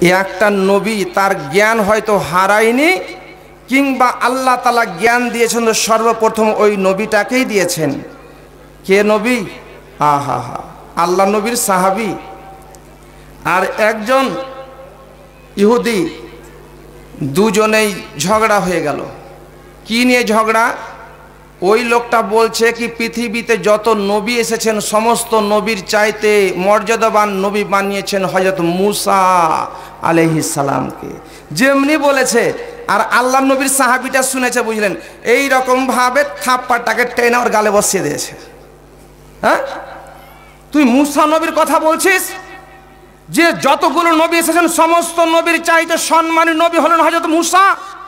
একটা নবী তার জ্ঞান হয়তো হারায়নি, কিংবা আল্লাহ তাআলা জ্ঞান দিয়েছেন তো সর্বপ্রথম ওই নবীটাকেই দিয়েছেন। কে নবী? আহা হা, আল্লাহ নবীর সাহাবী আর একজন ইহুদি, দুজনেই ঝগড়া হয়ে গেল। কি নিয়ে ঝগড়া? ওই লোকটা বলছে কি পৃথিবীতে যত নবী এসেছেন সমস্ত নবীর চাইতে মর্যাদাবান নবী বানিয়েছেন হযরত মুসা আলাইহিস সালামকে, যেমনি বলেছে। আর আল্লাহ নবীর সাহাবীটা শুনেছে, বুঝলেন, এই রকম ভাবে থাপ্পড়টাকে টেনে ওর গালে বসিয়ে দিয়েছে। হ্যাঁ, তুই মুসা নবীর কথা বলছিস, যে যতগুলো নবী এসেছেন সমস্ত নবীর চাইতে সম্মানী নবী হলেন হযরত মুসা।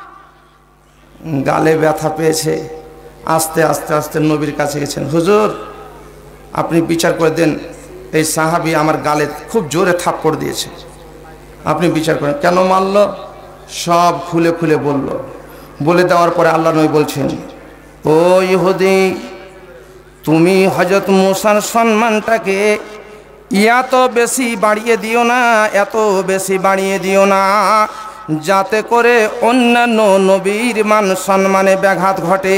গালে ব্যথা পেয়েছে, আস্তে আস্তে আস্তে নবীর কাছে গেছেন, হুজুর আপনি বিচার করে দেন, এই সাহাবী আমার গালে খুব জোরে থাপ্পড় দিয়েছে, আপনি বিচার করেন। কেন মারল? সব খুলে খুলে বলল। বলে দেওয়ার পরে আল্লাহ নবী বলছেন, ও ইহুদি, তুমি হযরত মুসার সম্মানটাকে এত বেশি বাড়িয়ে দিও না, এত বেশি বাড়িয়ে দিও না, যাতে করে অন্যান্য নবীর মান সম্মানে ব্যাঘাত ঘটে।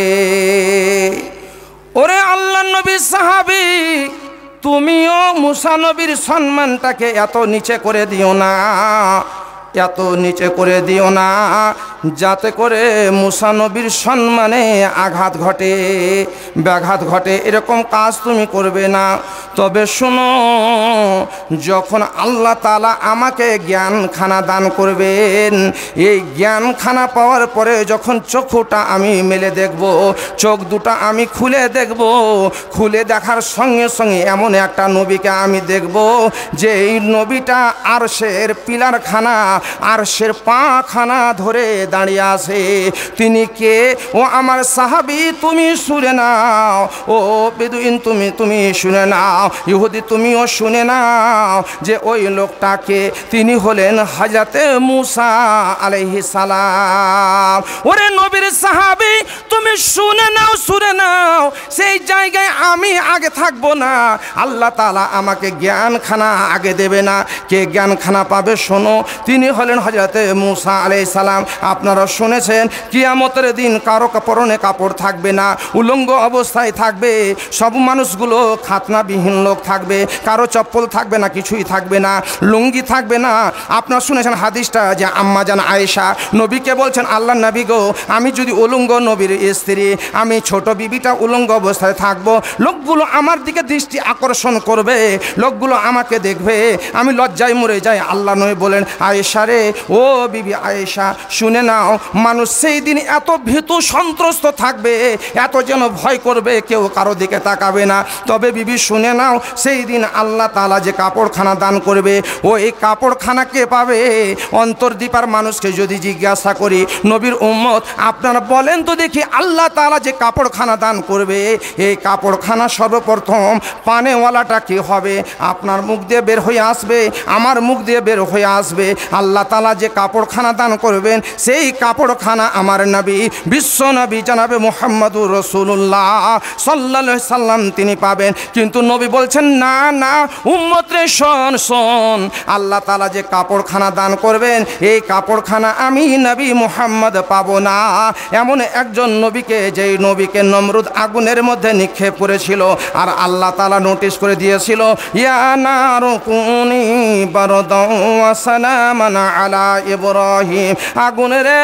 ওরে আল্লাহ নবীর সাহাবী, তুমিও মুসা নবীর সম্মানটাকে এত নিচে করে দিও না, এত নিচে করে দিও না, যাতে করে মুসা নবীর সম্মানে আঘাত ঘটে, ব্যাঘাত ঘটে। এরকম কাজ তুমি করবে না। তবে শোনো, যখন আল্লাহ তাআলা আমাকে জ্ঞানখানা দান করবেন, এই জ্ঞানখানা পাওয়ার পরে যখন চক্ষুটা আমি মেলে দেখব, চোখ দুটা আমি খুলে দেখব, খুলে দেখার সঙ্গে সঙ্গে এমন একটা নবীকে আমি দেখব, যে এই নবীটা আরশের পিলারখানা, আরশের পাখানা ধরে দাঁড়িয়ে আছে। তিনি কে? ও আমার সাহাবী, তুমি শুনে নাও। ও বেদুইন, তুমি শুনে নাও। ইহুদি, তুমিও শুনে নাও যে ওই লোকটাকে, তিনি হলেন হযরতে মুসা আলাইহিস সালাম। ওরে নবীর সাহাবী, তুমি শুনে নাও, শুনে নাও। সেই জায়গায় আমি আগে থাকবো না, আল্লাহ তাআলা আমাকে জ্ঞানখানা আগে দেবে না। কে জ্ঞানখানা পাবে? শোনো, তিনি হলেন হযরতে মুসা আলাইহিস সালাম। আপনারা শুনেছেন কিয়ামতের দিন কারো পরনে কাপড় থাকবে না, উলঙ্গ অবস্থায় থাকবে। সব মানুষগুলো খাতনাবিহীন লোক থাকবে, কারো চপ্পল থাকবে না, কিছুই থাকবে না, লুঙ্গি থাকবে না। আপনারা শুনেছেন হাদিসটা, যে আম্মা জান আয়েশা নবীকে বলছেন, আল্লাহ নবী গো, আমি যদি উলঙ্গ নবীর স্ত্রী, আমি ছোট বিবিটা উলঙ্গ অবস্থায় থাকবো, লোকগুলো আমার দিকে দৃষ্টি আকর্ষণ করবে, লোকগুলো আমাকে দেখবে, আমি লজ্জায় মরে যাই। আল্লাহ নবী বলেন, আয়েশা রে, ও বিবি আয়েশা, শুনে নাও, মানুষ সেই দিন এত ভীতু সন্ত্রস্ত থাকবে, এত যেন ভয় করবে, কেউ কারো দিকে তাকাবে না। তবে বিবি শুনে নাও, সেই দিন আল্লাহ তাআলা যে কাপড়খানা দান করবে, ও এই কাপড়খানা কে পাবে? অন্তর্দীপার মানুষকে যদি জিজ্ঞাসা করি, নবীর উম্মত আপনারা বলেন তো দেখি, আল্লাহ তাআলা যে কাপড়খানা দান করবে, এই কাপড়খানা সর্বপ্রথম পানেওয়ালাটা কি হবে? আপনার মুখ দিয়ে বের হয়ে আসবে, আমার মুখ দিয়ে বের হয়ে আসবে। আল্লাহ তাআলা যে কাপড়খানা দান করবেন, সেই কাপড়খানা আমার নবী, বিশ্ব নবী জনাবে মুহাম্মদুর রাসূলুল্লাহ সাল্লাল্লাহু আলাইহি সাল্লাম তিনি পাবেন। কিন্তু নবী বলছেন, না না উম্মত রে, শোন শোন, আল্লাহ তাআলা যে কাপড়খানা দান করবেন, এই কাপড়খানা আমি নবী মুহাম্মদ পাবো না। এমন একজন নবীকে, যেই নবীকে নমরুদ আগুনের মধ্যে নিক্ষেপ করেছিল, আর আল্লাহ তাআলা নোটিশ করে দিয়েছিল, ইয়া নারু কুনি বারদাও ওয়া সালামান আলা ইব্রাহিম। আগুন রে,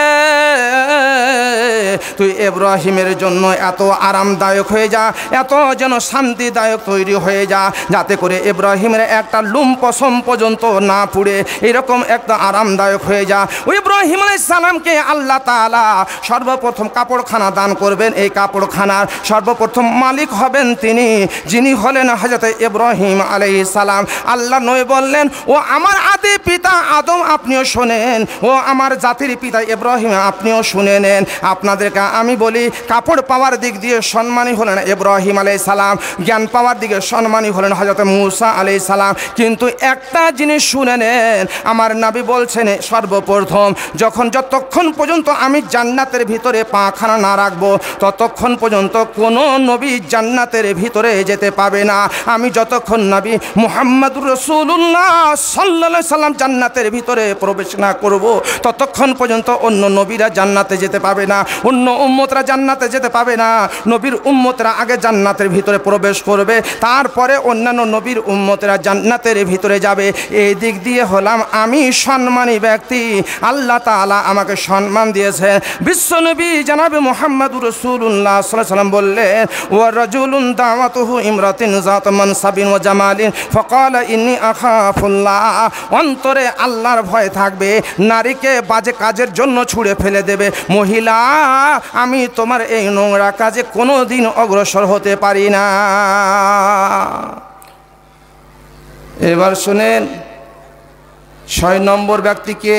তুই ইব্রাহিমের জন্য এত আরামদায়ক হয়ে যা, এত যেন শান্তিদায়ক তৈরি হয়ে যা, যাতে করে ইব্রাহিমের একটা লুম পশম পর্যন্ত না পুড়ে, এরকম একটা আরামদায়ক হয়ে যা। ওই ইব্রাহিম আলাইহিস সালামকে আল্লাহ তাআলা সর্বপ্রথম কাপড়খানা দান করবেন। এই কাপড়খানার সর্বপ্রথম মালিক হবেন তিনি, যিনি হলেন হযরত ইব্রাহিম আলাইহিস সালাম। আল্লাহ নবী বললেন, ও আমার আদি পিতা আদম, আপনিও শোনেন, ও আমার জাতির পিতা ইব্রাহিম, আপনিও শুনে নেন। আপনাদেরকে আমি বলি, কাপড় পাওয়ার দিক দিয়ে সম্মানী হলেন ইব্রাহিম আলাইহিস সালাম, জ্ঞান পাওয়ার দিকে সম্মানী হলেন হযরত মুসা আলাইহিস সালাম। কিন্তু একটা জিনিস শুনে নেন, আমার নবী বলছেন, সর্বপ্রথম যতক্ষণ পর্যন্ত আমি জান্নাতের ভিতরে পাখানা না রাখবো, ততক্ষণ পর্যন্ত কোনো নবী জান্নাতের ভিতরে যেতে পাবে না। আমি যতক্ষণ নবী মুহাম্মদুর রাসূলুল্লাহ সাল্লাল্লাহু আলাইহি সাল্লাম জান্নাতে জান্নাতের ভিতরে প্রবেশ না করব ততক্ষণ পর্যন্ত অন্য নবীরা জান্নাতে যেতে পাবে না, অন্য উম্মতরা জান্নাতে যেতে পাবে না। নবীর উম্মতরা আগে জান্নাতের ভিতরে প্রবেশ করবে, তারপরে অন্যান্য নবীর উম্মতরা জান্নাতের ভিতরে যাবে। এই দিক দিয়ে হলাম আমি সম্মানী ব্যক্তি, আল্লাহ তাআলা আমাকে সম্মান দিয়েছে। বিশ্বনবী জনাবে মুহাম্মদুর রাসূলুল্লাহ সাল্লাল্লাহু আলাইহি ওয়াসাল্লাম বললেন, ওয়া রাজুলুন দাওয়াতুহু ইমরাতিন যাত মানসাবিন ওয়া জামালিন ফাকালা ইন্নী আখাফুল্লাহ। অন্তরে আল্লাহর ভয় থাকবে, নারীকে বাজে কাজের জন্য ছুঁড়ে ফেলে দেবে, মহিলা আমি তোমার এই নোংরা কাজে কোনো দিন অগ্রসর হতে পারি না। এবার শুনেন ৬ নম্বর ব্যক্তিকে,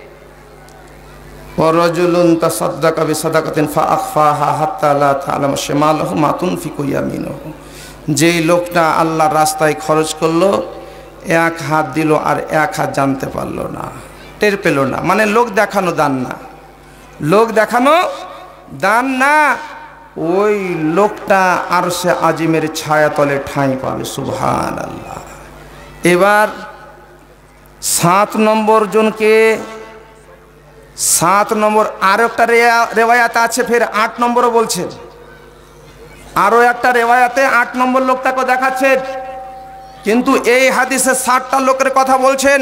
ওয়ারাজুলুন তাসাদদাকা বিসাদাকাতিন ফাআখফাহা হাত্তা লা তা'লামু শিমালুহু মা তুনফিকু ইয়ামিনুহু। যেই লোকটা আল্লাহর রাস্তায় খরচ করলো, এক হাত দিল আর এক হাত জানতে পারলো না, টের পেল না। মানে লোক দেখানো দান না, লোক দেখানো দান না। ওই লোকটা আরশে আজিমের ছায়াতলে ঠাঁই পাবে, সুবহানাল্লাহ। এবার 7 নম্বর জনকে, 7 নম্বর আরো একটা রেওয়ায়াত আছে, ফের 8 নম্বরও বলছেন। আরো একটা রেওয়ায়াতে 8 নম্বর লোকটাকে দেখাচ্ছেন, কিন্তু এই হাদিসে 7টা লোকের কথা বলছেন।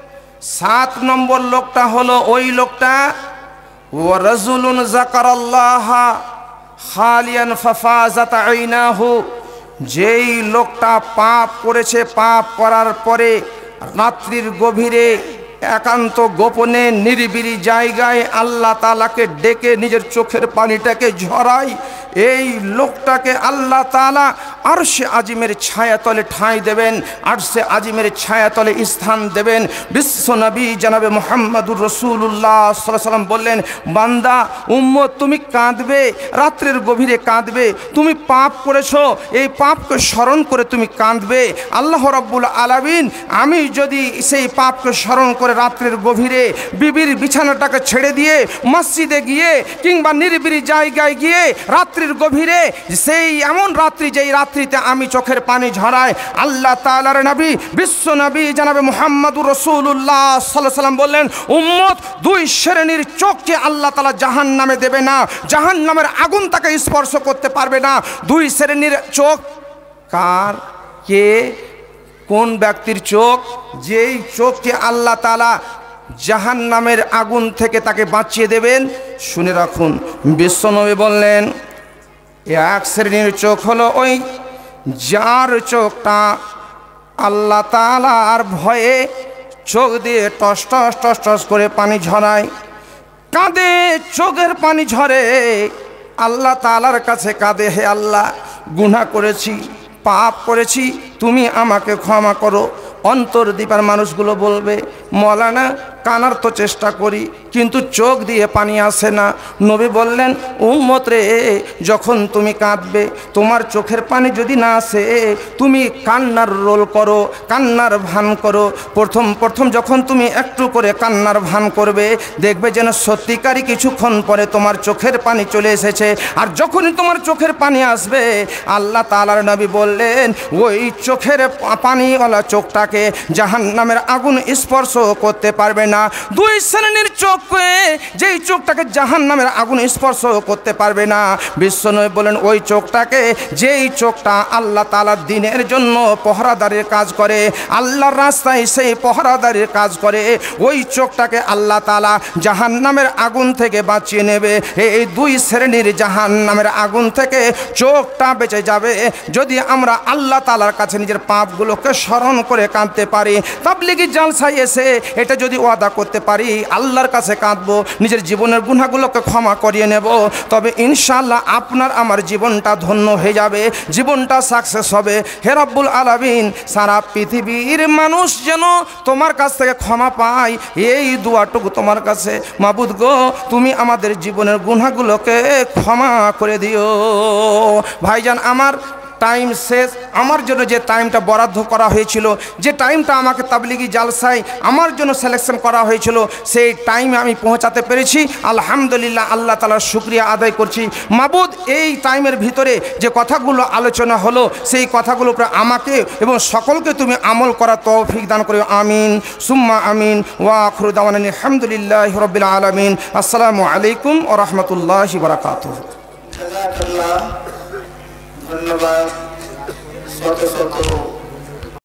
7 নম্বর লোকটা হলো ওই লোকটা, ওয়া রাজুলুন যাকারাল্লাহা খালিয়ান ফাফাজাত আইনাহু। যেই লোকটা পাপ করেছে, পাপ করার পরে রাত্রির গভীরে একান্ত গোপনে নিরিবিলি জায়গায় আল্লাহ তাআলাকে ডেকে নিজের চোখের পানিটাকে ঝরায়, এই লোকটাকে আল্লাহ তাআলা আরশে আজিমের ছায়াতলে ঠাঁই দেবেন, আরশে আজিমের ছায়াতলে স্থান দেবেন। বিশ্বনবী জনাবে মুহাম্মদুর রাসূলুল্লাহ সাল্লাল্লাহু আলাইহি ওয়াসাল্লাম বললেন, বান্দা উম্মত তুমি কাঁদবে, রাত্রের গভীরে কাঁদবে, তুমি পাপ করেছো, এই পাপকে স্মরণ করে তুমি কাঁদবে। আল্লাহ রাব্বুল আলামিন আমি যদি সেই পাপকে স্মরণ করে রাত্রের গভীরে বিবির বিছানাটাকে ছেড়ে দিয়ে মসজিদে গিয়ে কিংবা নিরিবিলি জায়গায় গিয়ে রাত্রির গভীরে, সেই এমন রাত্রি যেই রাত্রিতে আমি চোখের পানি ঝরাই, আল্লাহ তাআলার নবী বিশ্ব নবী জনাবে মুহাম্মদুর রাসূলুল্লাহ সাল্লাল্লাহু আলাইহি ওয়াসাল্লাম বললেন, উম্মত 2 শ্রেণীর চোখকে আল্লাহ তাআলা জাহান্নামে দেবে না, জাহান্নামের আগুন তাকে স্পর্শ করতে পারবে না। 2 শ্রেণীর চোখ কার, কে, কোন ব্যক্তির চোখ? যেই চোখকে আল্লাহ তাআলা জাহান্নামের আগুন থেকে তাকে বাঁচিয়ে দেবেন। শুনে রাখুন, বিশ্বনবী বললেন, এক শ্রেণীর চোখ হলো ওই যার চোখটা আল্লাহ তাআলার ভয়ে চোখ দিয়ে টস টস টস টস করে পানি ঝরায়, কাঁদে, চোখের পানি ঝরে, আল্লাহ তাআলার কাছে কাঁদে, হে আল্লাহ গুনাহ করেছি, পাপ করেছি, তুমি আমাকে ক্ষমা করো। অন্তর দীপার মানুষগুলো বলবে, মৌলানা কানার তো চেষ্টা করি কিন্তু চোখ দিয়ে পানি আসে না। নবী বললেন, উম্মত রে, যখন তুমি কাঁদবে তোমার চোখের পানি যদি না আসে, তুমি কান্নার রোল করো, কান্নার ভান করো। প্রথম যখন তুমি একটু করে কান্নার ভান করবে, দেখবে যেন সত্যিকারই কিছুক্ষণ পরে তোমার চোখের পানি চলে এসেছে। আর যখনই তোমার চোখের পানি আসবে, আল্লাহ তাআলার নবী বললেন, ওই চোখের পানিওয়ালা চোখটাকে জাহান্নামের আগুন স্পর্শ করতে পারবে না। 2 শ্রেণীর চোখকে, যেই চোখটাকে জাহান্নামের আগুন স্পর্শ করতে পারবে না, বিশ্বনবী বলেন ওই চোখটাকে, যেই চোখটা আল্লাহ তাআলার দ্বীনের জন্য পহরাদারির কাজ করে, আল্লাহর রাস্তায় সেই পহরাদারির কাজ করে, ওই চোখটাকে আল্লাহ তাআলা জাহান্নামের আগুন থেকে বাঁচিয়ে নেবে। এই 2 শ্রেণীর জাহান্নামের আগুন থেকে চোখটা বেঁচে যাবে যদি আমরা আল্লাহ তাআলার কাছে নিজের পাপগুলোকে স্মরণ করে কাঁদতে পারি। তাবলীগী জালসায় এসে এটা যদি ওয়াদা করতে পারি, আল্লাহর কাছে কাঁদবো, নিজের জীবনের গুনাহগুলোকে ক্ষমা করিয়ে নেব, তবে ইনশাআল্লাহ আপনার আমার জীবনটা ধন্য হয়ে যাবে, জীবনটা সাকসেস হবে। হে রব্বুল আলামিন, সারা পৃথিবীর মানুষ যেন তোমার কাছ থেকে ক্ষমা পায়, এই দোয়াটুকু তোমার কাছে। মাবুদ গো, তুমি আমাদের জীবনের গুনাহগুলোকে ক্ষমা করে দিও। ভাইজান আমার, টাইম শেষ। আমার জন্য যে টাইমটা বরাদ্দ করা হয়েছিল, যে টাইমটা আমাকে তাবলিগি জালসায় আমার জন্য সিলেকশন করা হয়েছিল, সেই টাইমে আমি পৌঁছাতে পেরেছি। আলহামদুলিল্লাহ, আল্লাহ তাআলার শুকরিয়া আদায় করছি। মাবুদ, এই টাইমের ভিতরে যে কথাগুলো আলোচনা হলো, সেই কথাগুলোর উপরে আমাকে এবং সকলকে তুমি আমল করার তৌফিক দান করে। আমিন সুম্মা আমিন। ওয়া আখিরু দাওয়ানা আলহামদুলিল্লাহি রাব্বিল আলামিন। আসসালামু আলাইকুম ওয়া রাহমাতুল্লাহি ওয়া বারাকাতুহু। ধন্যবাদ। শত শত